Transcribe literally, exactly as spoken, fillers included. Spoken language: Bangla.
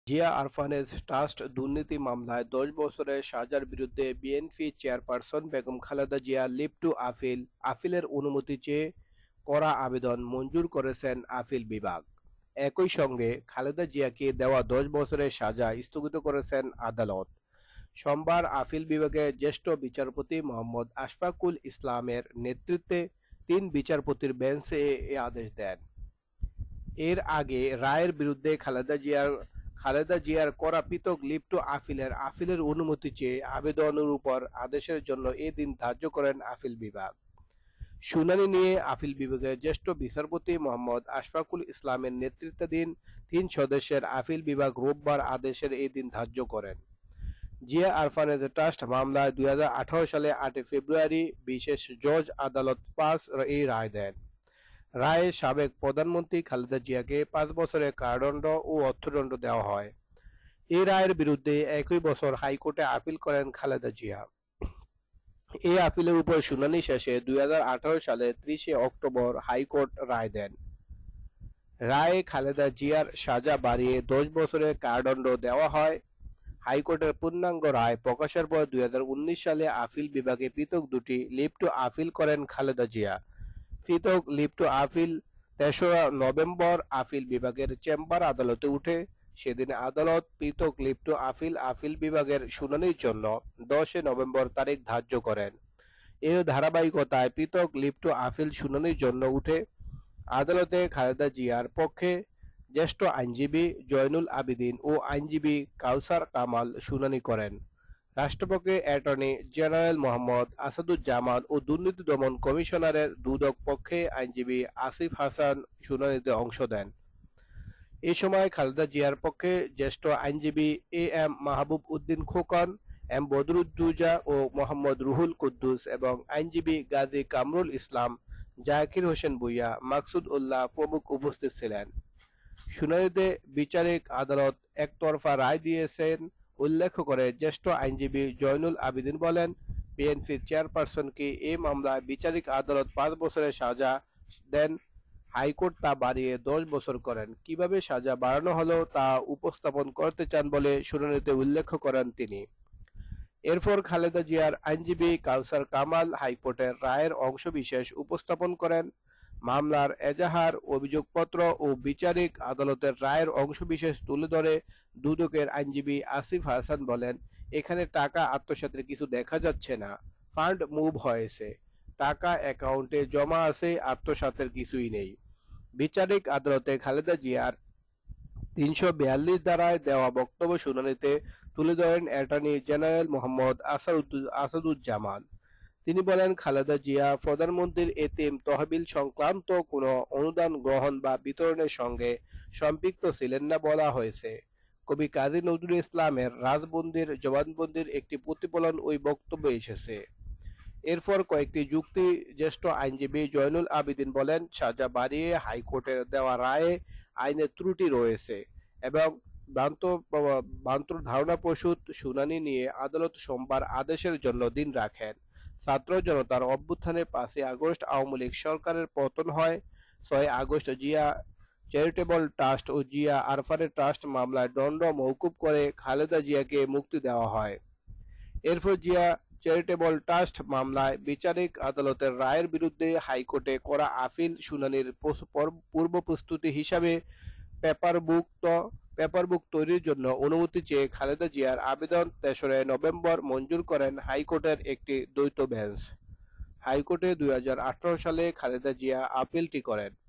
জিয়া আরফানের ট্রাস্ট দুর্নীতি মামলায় দশ বছরের সাজার বিরুদ্ধে BNP chairperson Begum Khaleda Zia leave to appeal আপিলের অনুমতি চেয়ে করা আবেদন মঞ্জুর করেছেন আপিল বিভাগ। একই সঙ্গে খালেদা জিয়াকে দেওয়া দশ বছরের সাজা স্থগিত করেছেন আদালত। সোমবার আপিল বিভাগের জ্যেষ্ঠ বিচারপতি মোহাম্মদ আশফাকুল ইসলামের নেতৃত্বে তিন বিচারপতির বেঞ্চ এ আদেশ দেন। এর আগে রায়ের বিরুদ্ধে খালেদা জিয়ার খালেদা জিয়ার করা পৃথক লিভ টু আপিলের আপিলের অনুমতি চেয়ে আবেদনের উপর আদেশের জন্য এ দিন ধার্য করেন আপিল বিভাগ। শুনানি নিয়ে আপিল বিভাগের জ্যেষ্ঠ বিচারপতি মোহাম্মদ আশফাকুল ইসলামের নেতৃত্বাধীন তিন সদস্যের আপিল বিভাগ রোববার আদেশের এই দিন ধার্য করেন। জিয়া আরফানেজ ট্রাস্ট মামলায় দুই হাজার আঠারো সালে আটই ফেব্রুয়ারি বিশেষ জজ আদালত পাঁচ এই রায় দেন। রায়ে সাবেক প্রধানমন্ত্রী খালেদা জিয়াকে পাঁচ বছরের কারাদণ্ড ও অর্থদণ্ড দেওয়া হয়। এই রায়ের বিরুদ্ধে একই বছর হাইকোর্টে আপিল করেন খালেদা জিয়া। এই আপিলের উপর শুনানি শেষে দুই হাজার আঠারো সালের ত্রিশে অক্টোবর হাইকোর্ট রায় দেন। রায়ে খালেদা জিয়ার সাজা বাড়িয়ে দশ বছরের কারাদণ্ড দেওয়া হয়। হাইকোর্টের পূর্ণাঙ্গ রায় প্রকাশের পর দুই হাজার উনিশ সালে আপিল বিভাগে পৃথক দুটি লিভ টু আপিল করেন খালেদা জিয়া। পৃথক লিভ টু আপিল তেসরা নভেম্বর আপিল বিভাগের চেম্বার আদালতে উঠে। সেদিন আদালত পৃথক লিভ টু আপিল আপিল বিভাগের শুনানির জন্য দশে নভেম্বর তারিখ ধার্য করেন। এর ধারাবাহিকতায় পৃথক লিভ টু আপিল শুনানির জন্য উঠে। আদালতে খালেদা জিয়ার পক্ষে জ্যেষ্ঠ আইনজীবী জয়নুল আবেদিন ও আইনজীবী কাউসার কামাল শুনানি করেন। রাষ্ট্রপক্ষে অ্যাটর্নি জেনারেল মোহাম্মদ আসাদুজ্জামান ও দুর্নীতি দমন কমিশনারের দুদক পক্ষে আইনজীবী আসিফ হাসান শুনানিতে অংশ নেন। এ সময় খালেদা জিয়ার পক্ষে জ্যেষ্ঠ আইনজীবী A M Mahbub Uddin Khokon, M Badruddoza ও মোহাম্মদ রুহুল কুদ্দুস এবং আইনজীবী গাজী কামরুল ইসলাম, জাকির হোসেন ভূঁইয়া, মাকসুদ উল্লাহ প্রমুখ উপস্থিত ছিলেন। শুনানিতে বিচারিক আদালত একতরফা রায় দিয়েছেন উল্লেখ করে জ্যেষ্ঠ আইনজীবী জয়নুল আবেদিন বলেন, বিএনপির চেয়ারপারসনকে এ মামলায় বিচারিক আদালত পাঁচ বছরের সাজা দেন। হাইকোর্ট তা বাড়িয়ে দশ বছর করেন। কিভাবে সাজা বাড়ানো হলো তা উপস্থাপন করতে চান বলে শুনানিতে উল্লেখ করেন তিনি। এরপর খালেদা জিয়ার আইনজীবী কাউসার কামাল হাইকোর্টের রায়ের অংশবিশেষ উপস্থাপন করেন। মামলার এজাহার, অভিযোগপত্র ও বিচারিক আদালতের রায়ের অংশবিশেষ তুলে ধরে দুদকের আইনজীবী আসিফ হাসান বলেন, এখানে টাকা আত্মসাতের কিছু দেখা যাচ্ছে না, ফান্ড মুভ হয়েছে, টাকা অ্যাকাউন্টে জমা আছে, আত্মসাতের কিছুই নেই। বিচারিক আদালতে খালেদা জিয়ার তিনশো বিয়াল্লিশ ধারায় দেওয়া বক্তব্য শুনানিতে তুলে ধরেন অ্যাটর্নি জেনারেল মোহাম্মদ আসাদুজ্জামান। তিনি বলেন, খালেদা জিয়া প্রধানমন্ত্রীর এতিম তহবিল সংক্রান্ত কোনো অনুদান গ্রহণ বা বিতরণের সঙ্গে সম্পৃক্ত ছিলেন না বলা হয়েছে। কবি কাজী নজরুল ইসলামের রাজবন্দির জবানবন্দির একটি প্রতিফলন ওই বক্তব্যে এসেছে। এরপর কয়েকটি যুক্তি জ্যেষ্ঠ আইনজীবী জয়নুল আবেদিন বলেন, সাজা বাড়িয়ে হাইকোর্টের দেওয়া রায়ে আইনের ত্রুটি রয়েছে এবং ভ্রান্ত ধারণা প্রসূত শুনানি নিয়ে আদালত সোমবার আদেশের জন্য দিন রাখেন। ছাত্র জনতার অভ্যুত্থানে পাঁচই আগস্ট আওয়ামী লীগ সরকারের পতন হয়। ছয় আগস্ট জিয়া চ্যারিটেবল ট্রাস্ট ও জিয়া আরফানের ট্রাস্ট মামলায় দণ্ড মওকুফ করে খালেদা জিয়াকে মুক্তি দেওয়া হয়। এরপর জিয়া চ্যারিটেবল ট্রাস্ট মামলায় বিচারিক আদালতের রায়ের বিরুদ্ধে হাইকোর্টে করা আপিল শুনানির পূর্ব প্রস্তুতি হিসাবে পেপারবুক পেপারবুক তৈরির জন্য অনুমতি চেয়ে খালেদা জিয়ার আবেদন তেসরা নভেম্বর মঞ্জুর করেন হাইকোর্টের একটি দ্বৈত বেঞ্চ। হাইকোর্টে দুই হাজার আঠারো সালে খালেদা জিয়া আপিলটি করেন।